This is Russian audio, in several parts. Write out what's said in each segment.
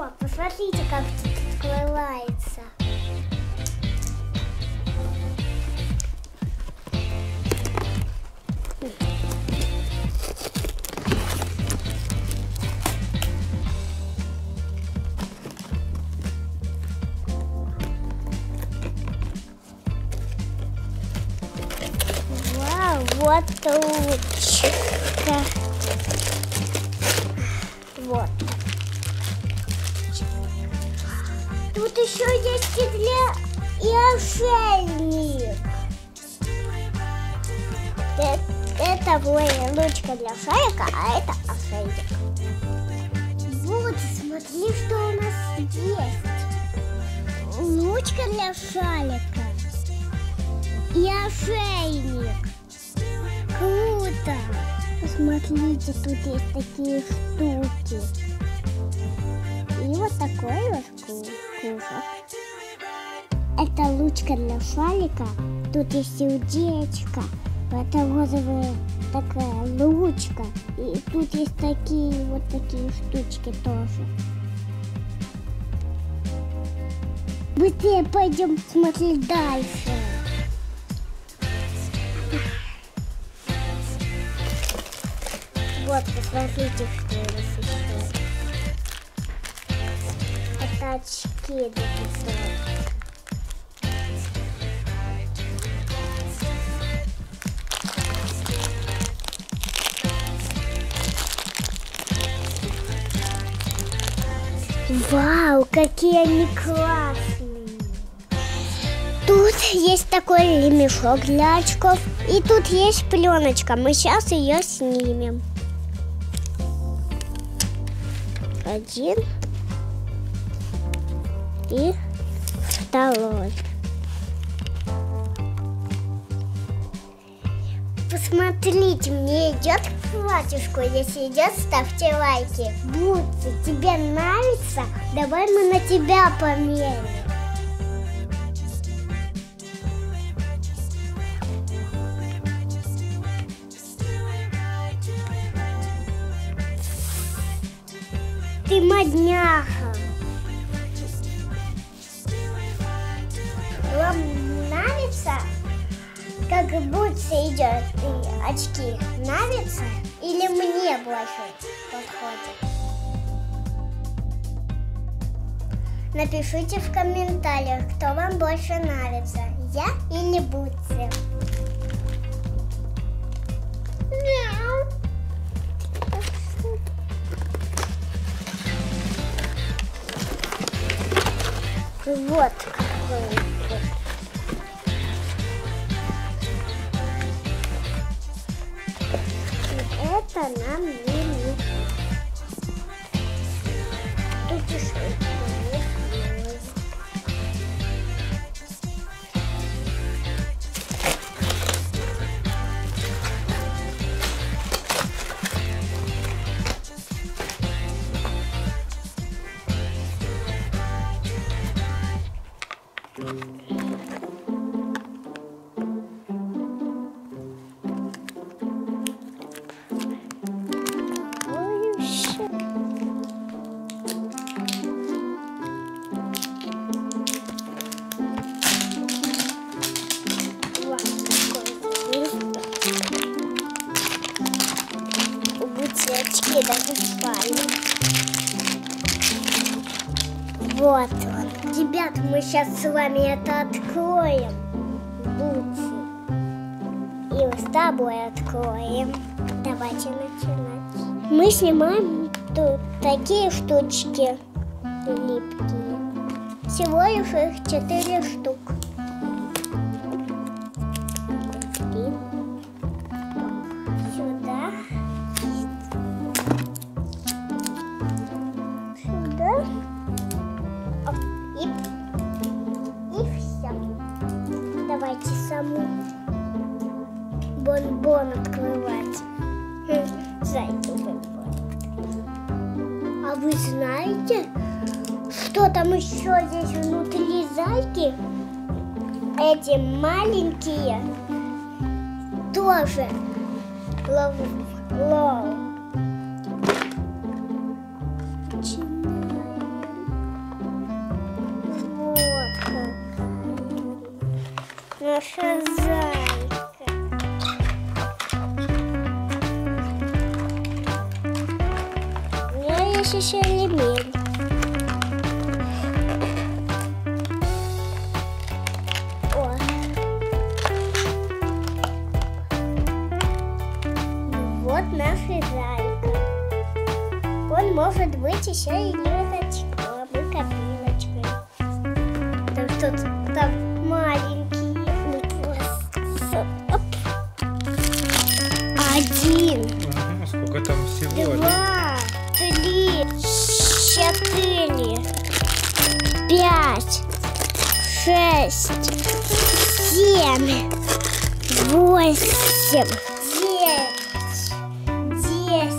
Вот, посмотрите, как тут открывается. Вау, вот ручка. Вот. Тут еще есть и ошейник. Это ручка для шарика, а это ошейник. Вот, смотри, что у нас есть. Ручка для шарика и ошейник. Круто! Посмотрите, тут есть такие штуки. И вот такой вот кружок. Это ручка для шарика. Тут есть сердечко. Это розовая такая ручка. И тут есть такие штучки тоже. Быстрее пойдем смотреть дальше. Вот, посмотрите, что у нас еще. Это очки для писателя. Вау, какие они классные! Тут есть такой ремешок для очков. И тут есть пленочка. Мы сейчас ее снимем. Один. И второй. Посмотрите, мне идет платьишко. Если идет, ставьте лайки. Бутси, тебе нравится? Давай мы на тебя померим. Ты модняха. Вам нравится, как Бутси идет и очки? Нравится? Или мне больше подходит? Напишите в комментариях, кто вам больше нравится, я или Бутси. Мяу. Вот какой вот. Это нам не нужно. Тут еще есть. Очки даже спали. Вот он. Ребят, мы сейчас с вами это откроем. Бутси. И мы с тобой откроем. Давайте начинать. Мы снимаем тут такие штучки липкие. Всего лишь их 4 штук. Давайте саму бонбон открывать. Зайку бонбон. А вы знаете, что там еще здесь внутри зайки? Эти маленькие тоже лову. есть еще ремень. О. Вот наша зайка. Он может быть еще и леточком, и копилочкой. Там что-то там маленький. Оп. 1. Ага, сколько там всего? 2, 3, 4, 5, 6, 7, 8, 9, 10.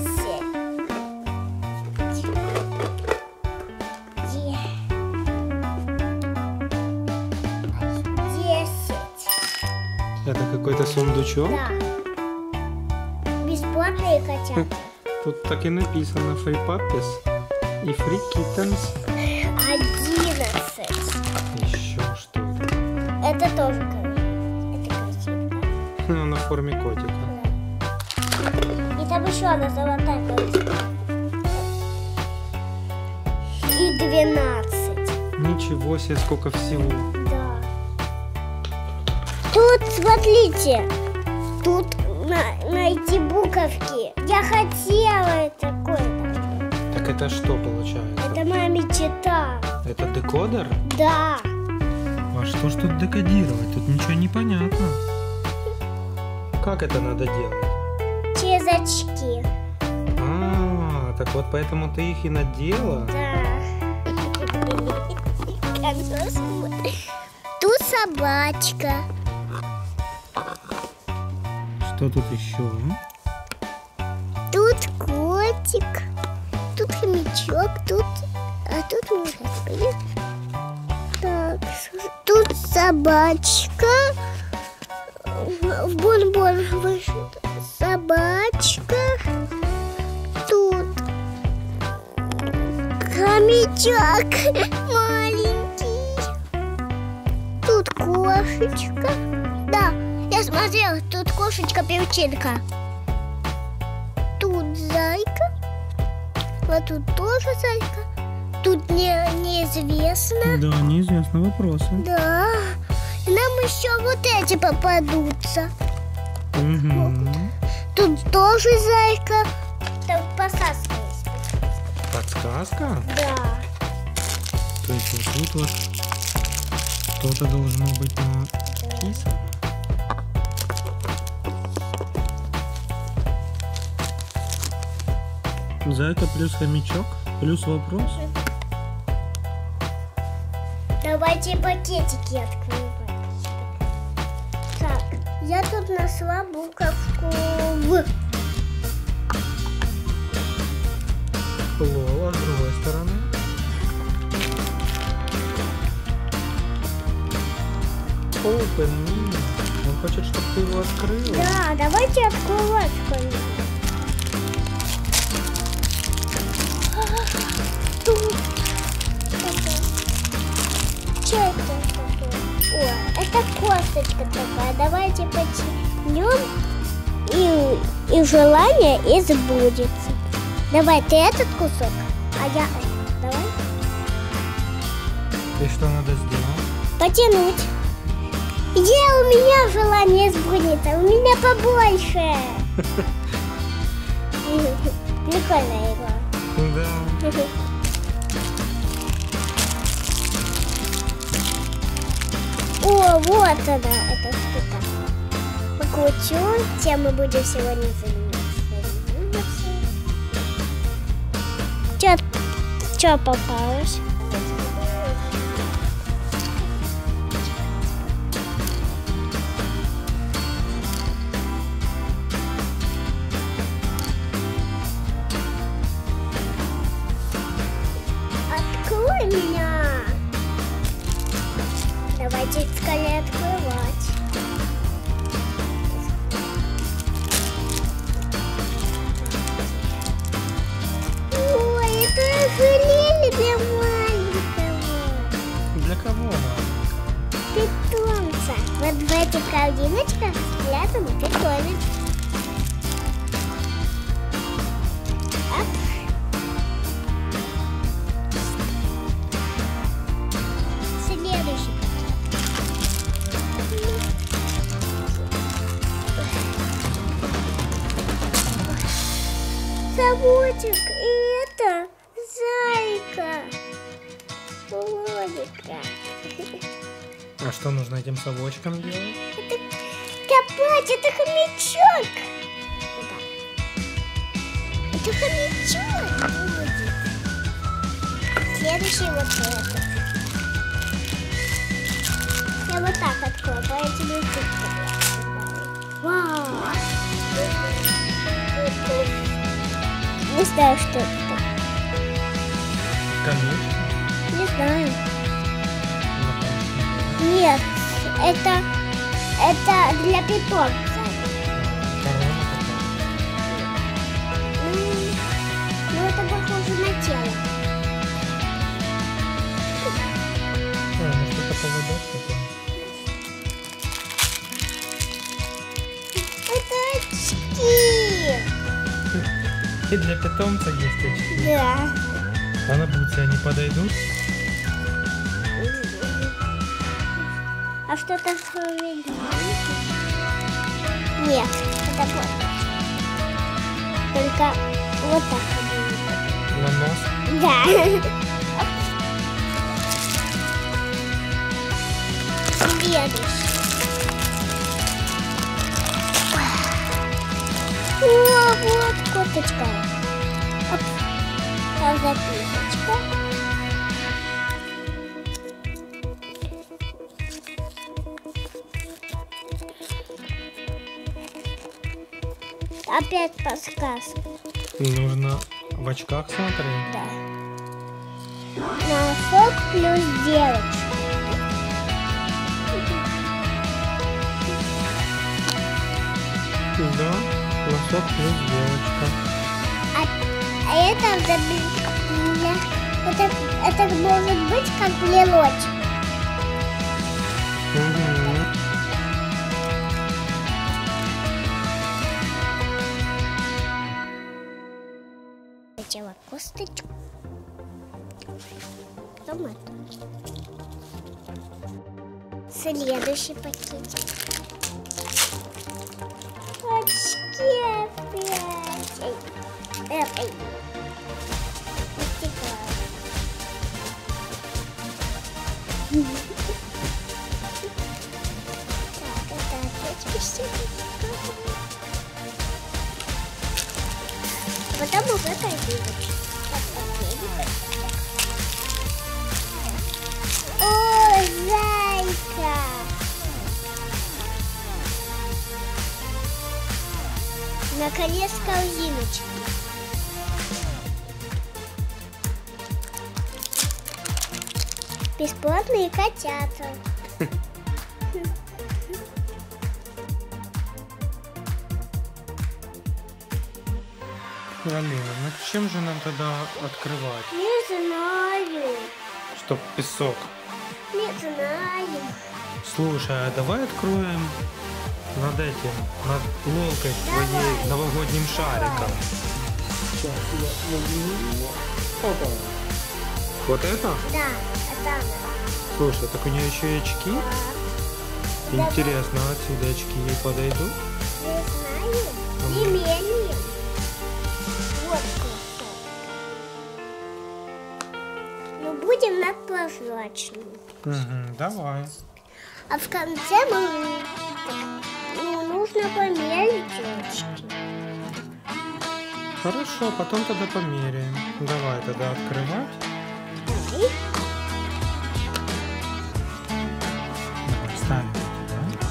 10. Это какой-то сундучок? Да. Бесплатные котята. Тут так и написано Free Puppies и Free Kittens. 11. Еще что-то. Это тоже это красивая. Ну, на форме котика. И там еще одна золотая колечко. И 12. Ничего себе, сколько всего. Да. Тут, смотрите, тут найти буковки. Я хотела такое. Так это что получается? Это моя мечта. Это декодер? Да. А что ж тут декодировать? Тут ничего не понятно. Как это надо делать? Через очки. А, так вот поэтому ты их и надела? Да. Как заснуть. Тут собачка. Что тут еще? Тут котик. Тут хомячок. Тут... А тут ужас. Так. Тут собачка. Бон-бон. Собачка. Тут хомячок маленький. Тут кошечка. Да, я смотрела, тут кошечка-перчинка. Тут зайка. Вот тут тоже зайка. Тут неизвестно. Да, неизвестно вопросы. Да. И нам еще вот эти попадутся. Угу. Тут тоже зайка. Там посадка есть. Подсказка? Да. То есть вот тут вот что-то должно быть написано. Зайка плюс хомячок плюс вопрос. Давайте пакетики открывать. Так, я тут нашла буковку В. Лол, а с другой стороны? Open me. Он хочет, чтобы ты его открыл. Да, давайте открывать скорее. Тут. Что это такое? О, это косточка такая. Давайте потянем, и желание избудется. Давай ты этот кусок, а я этот. Давай. И что надо сделать? Потянуть. Где у меня желание избудется? У меня побольше. Прикольная игра. Да. О, вот она, эта штука. Покручу, чем мы будем сегодня заниматься. Что попалось? Открой меня. Давайте скорее открывать. Ой, это жалели для маленького. Для кого маленького? Питомца. Вот в этих корзиночках спрятан питомец. Оп. совочек, и это зайка. Лолика. А что нужно этим совочком делать? Это копать, это хомячок. Это хомячок будет. Следующий вот этот. Я вот так открою, поэтому и тут. Вау! Не знаю, что это. Конечно. Не знаю. Нет, это для питомца. Корона какая? Ну, это похоже на тело. Может, это поводок такой? Это очки. И для питомца есть очки. Да. А на бутсы они подойдут? А что-то сравнить? Нет, это вот. Только вот так будет. На нос? Да. Следующий. О, вот коточка. Оп. Там записочка. Опять подсказка. Нужно в очках смотреть? Да. Носок плюс девочка. Да, носок плюс девочка. А это может быть как брелочек. Угу. Хотела косточку. Потом это. Следующий пакетик. Очки опять. Эй. Так, это опять почти. Потом уже корзиночка. О, зайка! Наконец корзиночка. Бесплатные котята. Алина, ну чем же нам тогда открывать? Не знаю. Чтоб песок. Не знаю. Слушай, а давай откроем над этим, над лолкой Давай. твоей новогодним шариком. Сейчас я возьму его. Опа. Вот это? Да, это она. Слушай, так у нее еще и очки. Да. Интересно, отсюда очки ей подойдут? Не знаю. Не меряем. Вот кусок. Ну, будем над прозрачным. Угу, давай. А в конце нужно померить очки. Хорошо, потом тогда померяем. Давай тогда открывать. Давай. Давай, ставим туда.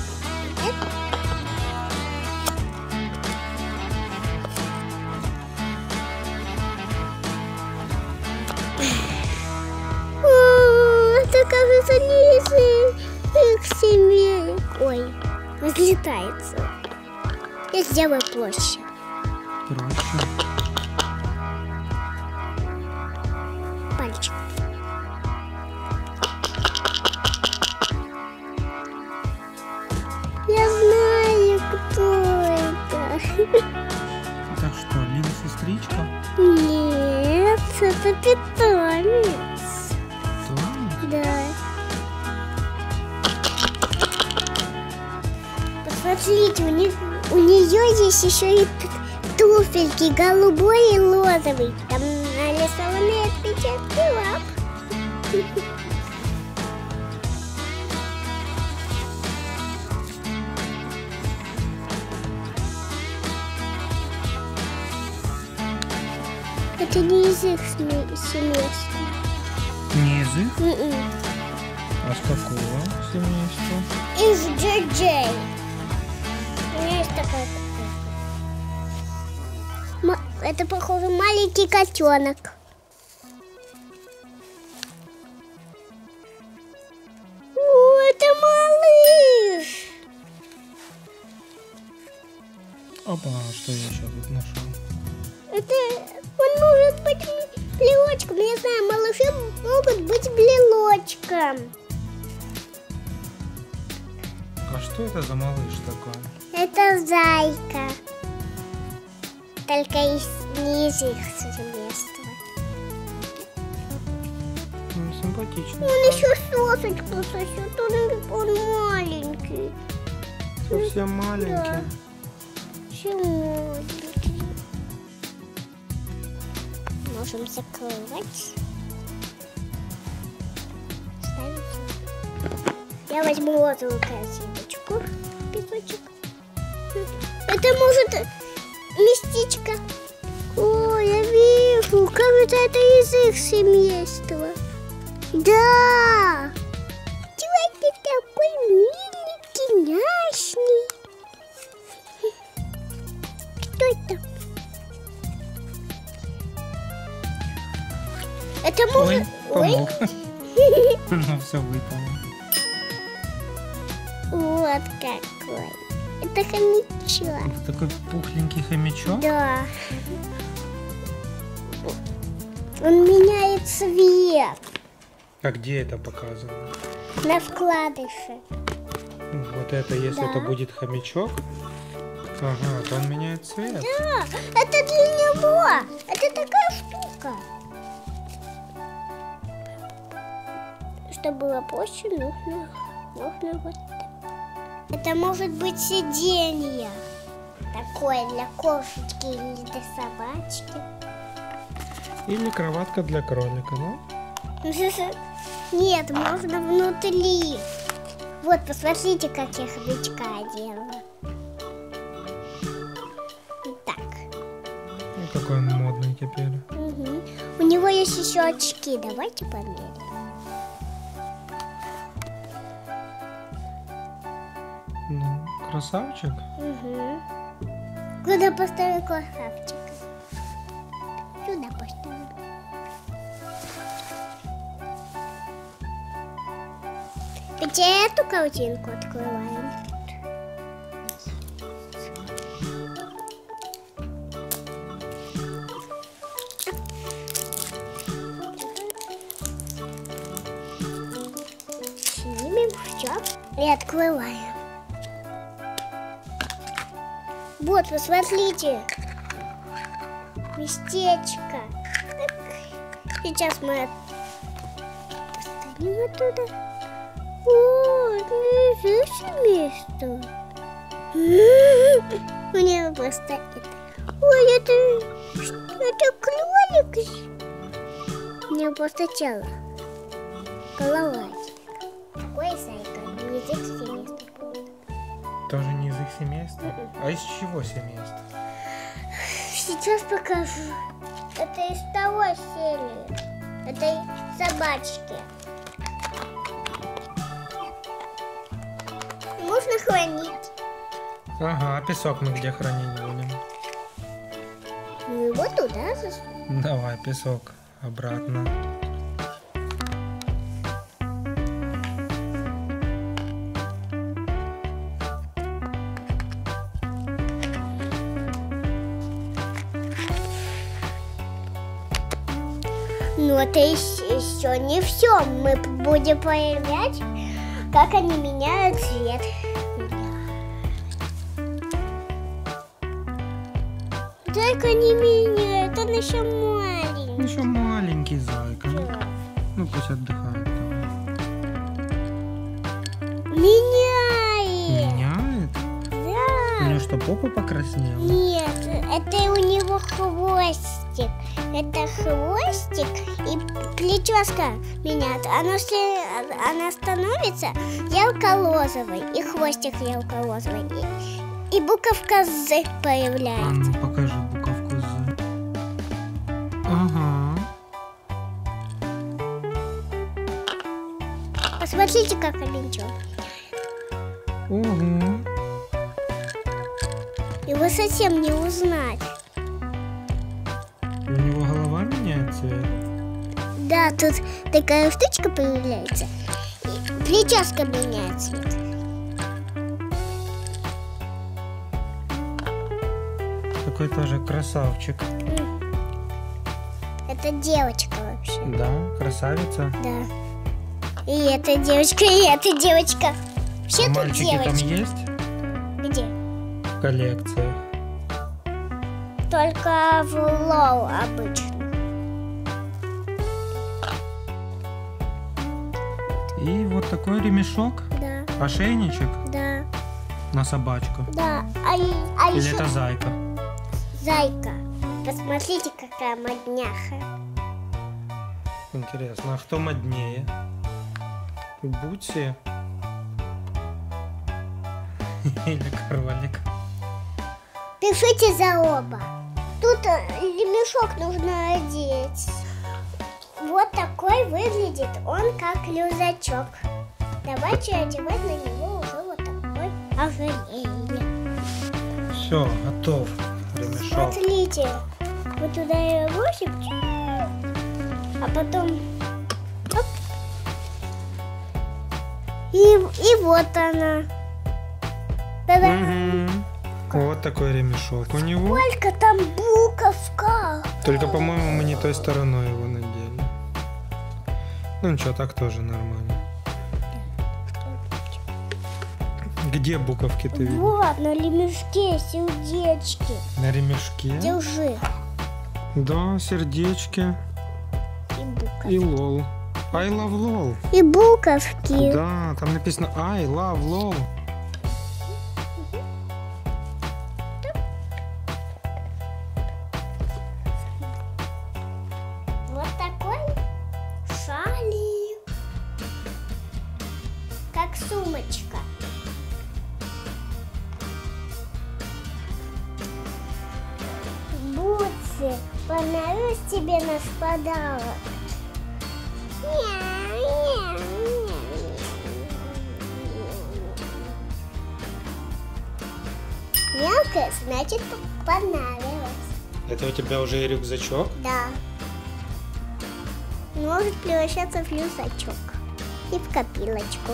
Это кажется ниже их семей. Ой, разлетается. Я сделаю проще. Проще. Пальчик. Я знаю, кто это. Так что, Лина-сестричка? Нет, это питомец. Питомец? Да. Посмотрите, у нее есть еще и туфельки голубой и розовый. Там нарисованы отпечатки лап. Это не из их семейства. Не из их? А с какого семейства? Из Джей-Джей. У меня есть такая. Это, похоже, маленький котенок. О, это малыш. Опа, что я еще тут нашел? Это он может быть блелочком. Я знаю, малыши могут быть блелочком. А что это за малыш такой? Это зайка. Только не из их семейства. Ну, симпатично. Он еще сосочку сосет, он маленький. Совсем маленький. Да. Совсем маленький. Можем закрывать. Ставить. Я возьму розовую корзиночку. Песочек. Это может местечко. О, я вижу. Кажется, это из их семейства. Да. Чего ты такой миленький, няшный? Что это? Это может... Ой, помог. Ну, все выпало. Вот какой. Это хомячок. Это такой пухленький хомячок? Да. Он меняет цвет. А где это показано? На вкладыше. Вот это, если Да. это будет хомячок, ага, то он меняет цвет. Да, это для него. Это такая штука. Чтобы было проще, нужно вот так. Это может быть сиденье. Такое для кошечки или для собачки. Или кроватка для кролика, да? Нет, можно внутри. Вот, посмотрите, как я хомячка одела. Так. И какой он модный теперь. Угу. У него есть еще очки. Давайте померяем. Ну, красавчик. Угу. Куда поставил красавчика? Сюда поставил. Теперь эту картинку открываем. Снимем все и открываем. Вот, посмотрите. Местечко. Сейчас мы поставим оттуда. О, это здесь место. Мне просто это. Ой, это кролик. У меня просто тело. Голова. Какой зайка? Не из их семейства. Тоже не из их семейства? А из чего семейства? Сейчас покажу. Это из того серии. Это из собачки. Можно хранить. Ага, а песок мы где хранить будем? Ну его туда засунем. Давай песок обратно. Но это еще не все. Мы будем проверять, как они меняют цвет. Зайка не меняет, он еще маленький. Еще маленький зайка. Ну пусть отдыхает. Меняет. Меняет? Да. У него что, что, попа покраснела? Нет, это у него хвостик. Это хвостик и прическа меняется. Она становится ярко-розовой. И хвостик ярко-розовый. И буковка «З» появляется. А ну покажи буковку «З». Ага. Посмотрите, как оленчок. Ого. Его совсем не узнать. У него голова меняет цвет? Да, тут такая штучка появляется. И прическа меняет цвет. Такой тоже красавчик. Это девочка вообще. Да, красавица. Да. И эта девочка, и эта девочка. Вообще тут Мальчики девочка. там есть? Где? В коллекциях. Только в лол обычно. И вот такой ремешок, Да, ошейничек да, на собачку. да. А Или еще это зайка? зайка. Посмотрите, какая модняха. Интересно, а кто моднее? Бутси или кролик? Пишите за оба. Тут ремешок нужно одеть. Вот такой выглядит он, как рюкзачок. Давайте одевать на него уже вот такой ожерелье. Все, готов ремешок. Смотрите, вот туда его а потом оп. И вот она. Та-да. Мгм. Вот такой ремешок у него. Сколько там буковка. Только, по-моему, мы не той стороной его надели. Ну ничего, так тоже нормально. Где буковки ты видишь? Вот, на ремешке сердечки. На ремешке? Держи. Да, сердечки И буковки. и лол. I love lol. И буковки. Да, там написано I love lol. Вот такой шалик. Как сумочка. Бутси, понравилось тебе наш подарок? Мелкая, значит, понравилось. Это у тебя уже и рюкзачок? Да. Может превращаться в рюкзачок и в копилочку.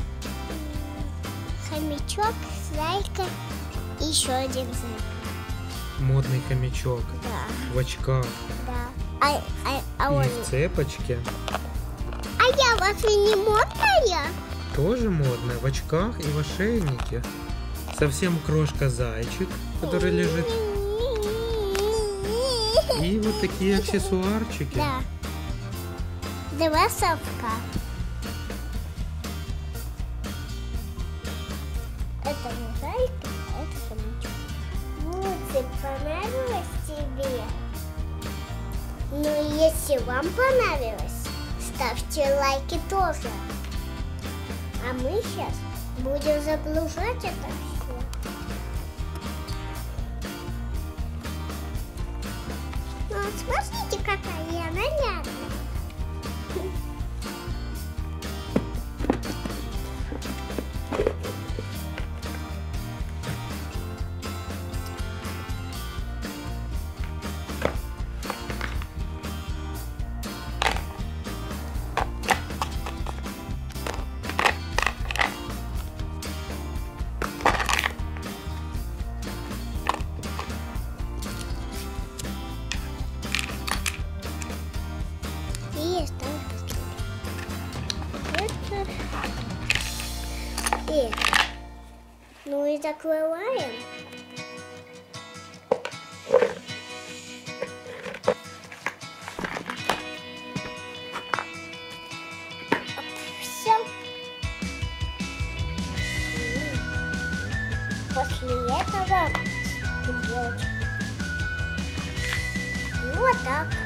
Хомячок, зайка и еще один зайка. Модный хомячок. Да, В очках. да. А И он... в цепочке. А я разве не модная? Тоже модная. В очках и в ошейнике. Совсем крошка зайчик, который лежит. И вот такие аксессуарчики. Да. Два совка. Это не зайка, а это хомячок. Бутси, понравилось тебе? Ну, если вам понравилось, ставьте лайки тоже. А мы сейчас будем загружать это все. Ну, смотрите, какая я нарядная. Есть тоже. И, ну и закрываем. Все. После этого так.